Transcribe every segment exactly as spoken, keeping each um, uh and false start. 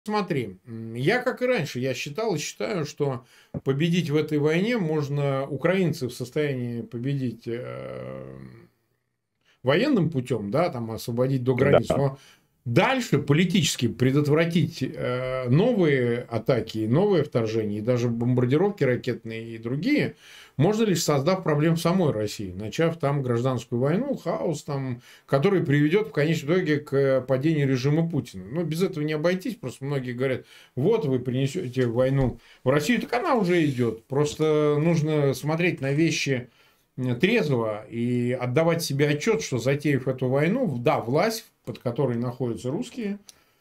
Смотри, я, как и раньше, я считал и считаю, что победить в этой войне можно, украинцы в состоянии победить э, военным путем, да, там освободить до границ, Да. но дальше политически предотвратить э, новые атаки, новые вторжения, и даже бомбардировки ракетные и другие, можно лишь создав проблем в самой России, начав там гражданскую войну, хаос, там, который приведет в конечном итоге к падению режима Путина. Но без этого не обойтись, просто многие говорят, вот вы принесете войну в Россию, так она уже идет. Просто нужно смотреть на вещи трезво и отдавать себе отчет, что затеяв эту войну, да, власть, под которой находятся русские,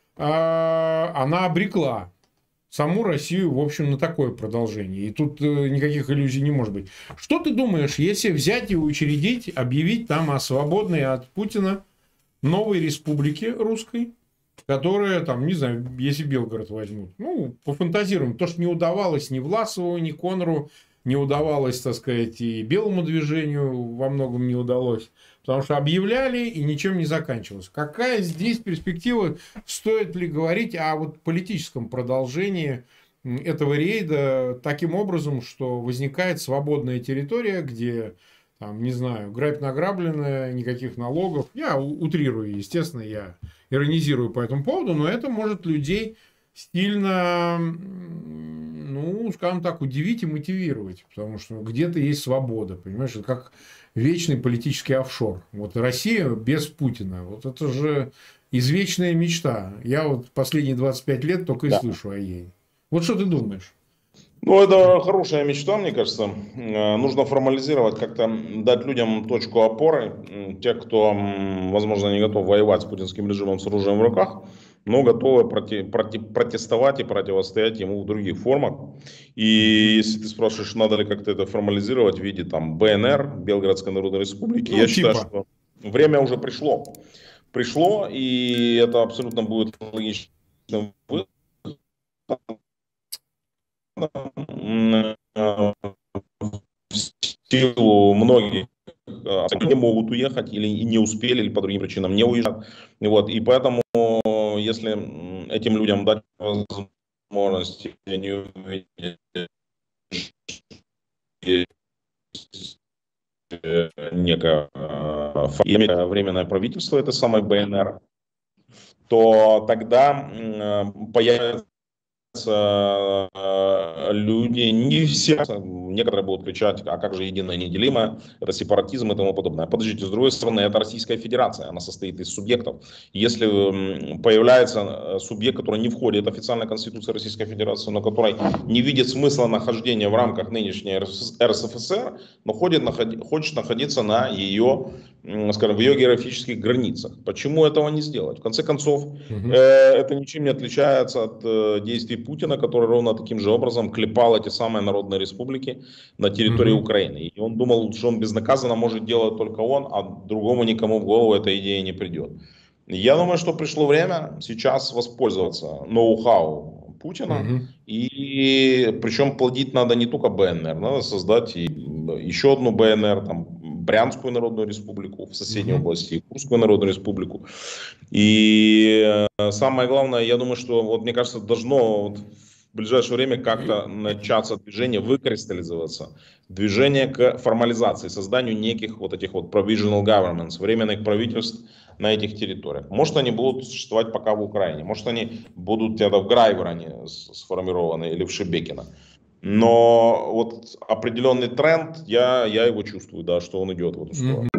а, она обрекла саму Россию, в общем, на такое продолжение. И тут никаких иллюзий не может быть. Что ты думаешь, если взять и учредить, объявить там о свободной от Путина новой республике русской, которая, там, не знаю, если Белгород возьмут, ну, пофантазируем, то, что не удавалось ни Власову, ни Конору, не удавалось, так сказать, и белому движению во многом не удалось. Потому что объявляли, и ничем не заканчивалось. Какая здесь перспектива? Стоит ли говорить о вот политическом продолжении этого рейда таким образом, что возникает свободная территория, где, там, не знаю, грабь награбленная, никаких налогов. Я утрирую, естественно, я иронизирую по этому поводу, но это может людей сильно, ну, скажем так, удивить и мотивировать, потому что где-то есть свобода, понимаешь, это как вечный политический офшор. Вот Россия без Путина, вот это же извечная мечта. Я вот последние двадцать пять лет только и Да. слышу о ей. Вот что ты думаешь? Ну, это хорошая мечта, мне кажется. Э, Нужно формализировать, как-то дать людям точку опоры. М, Те, кто, м, возможно, не готов воевать с путинским режимом с оружием в руках, но готовы проти- проти- протестовать и противостоять ему в других формах. И Мгм. если ты спрашиваешь, надо ли как-то это формализировать в виде там Б Н Р, Белгородской Народной Республики, Ну, я считаю, типа. что время уже пришло. Пришло, и это абсолютно будет логичным выходом. М, э, В силу многих э, не могут уехать или не успели, или по другим причинам не уезжают. Вот, и поэтому, если м, этим людям дать возможность, они увидят э, некое э, фа- временное правительство, это самое Б Н Р, то тогда м, э, появится э, люди, не все, некоторые будут кричать, а как же единое неделимое, это сепаратизм и тому подобное. Подождите, с другой стороны, это Российская Федерация, она состоит из субъектов. Если м, появляется э, субъект, который не входит в официальную Конституцию Российской Федерации, но который не видит смысла нахождения в рамках нынешней Р С Ф С Р, но ходит, хочет находиться на ее, скажем, в ее географических границах. Почему этого не сделать? В конце концов, э, Мгм. это ничем не отличается от э, действий Путина, который ровно таким же образом клепал эти самые народные республики на территории Мгм. Украины. И он думал, что он безнаказанно может делать только он, а другому никому в голову эта идея не придет. Я думаю, что пришло время сейчас воспользоваться ноу-хау Путина. Мгм. И причем плодить надо не только Б Н Р, надо создать и еще одну Б Н Р, там, Брянскую Народную Республику в соседней Мгм. области, и Курскую Народную Республику. И э, самое главное, я думаю, что, вот, мне кажется, должно вот в ближайшее время как-то начаться движение, выкристаллизоваться, движение к формализации, созданию неких вот этих вот provisional governments, временных правительств на этих территориях. Может, они будут существовать пока в Украине, может, они будут где-то в Грайвороне сформированы или в Шебекино. Но вот определенный тренд, я, я его чувствую, да, что он идет в эту Мгм. сторону.